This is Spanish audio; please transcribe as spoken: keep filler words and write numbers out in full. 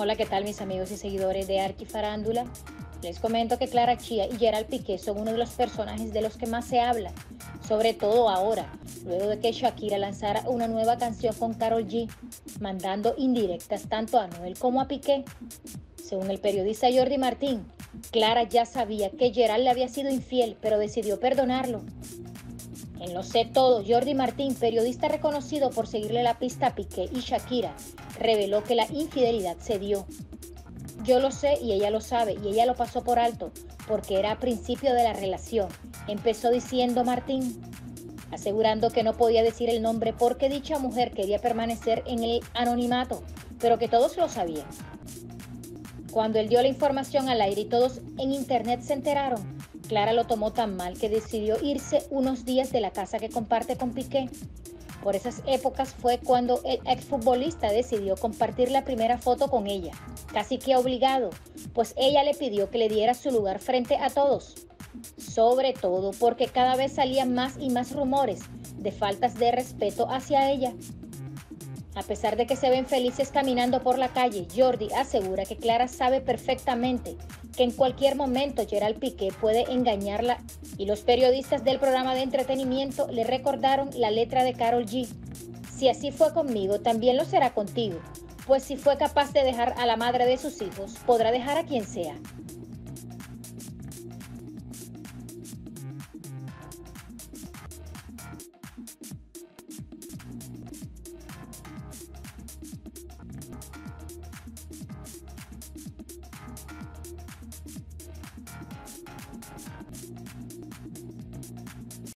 Hola, ¿qué tal mis amigos y seguidores de Arquifarándula? Les comento que Clara Chía y Gerald Piqué son uno de los personajes de los que más se habla, sobre todo ahora, luego de que Shakira lanzara una nueva canción con Karol G, mandando indirectas tanto a Anuel como a Piqué. Según el periodista Jordi Martín, Clara ya sabía que Gerald le había sido infiel, pero decidió perdonarlo. En Lo Sé Todo, Jordi Martín, periodista reconocido por seguirle la pista a Piqué y Shakira, reveló que la infidelidad se dio. Yo lo sé y ella lo sabe y ella lo pasó por alto porque era a principio de la relación, empezó diciendo Martín, asegurando que no podía decir el nombre porque dicha mujer quería permanecer en el anonimato, pero que todos lo sabían. Cuando él dio la información al aire y todos en internet se enteraron, Clara lo tomó tan mal que decidió irse unos días de la casa que comparte con Piqué. Por esas épocas fue cuando el exfutbolista decidió compartir la primera foto con ella, casi que obligado, pues ella le pidió que le diera su lugar frente a todos. Sobre todo porque cada vez salían más y más rumores de faltas de respeto hacia ella. A pesar de que se ven felices caminando por la calle, Jordi asegura que Clara sabe perfectamente que en cualquier momento Gerald Piqué puede engañarla y los periodistas del programa de entretenimiento le recordaron la letra de Karol G. Si así fue conmigo, también lo será contigo, pues si fue capaz de dejar a la madre de sus hijos, podrá dejar a quien sea.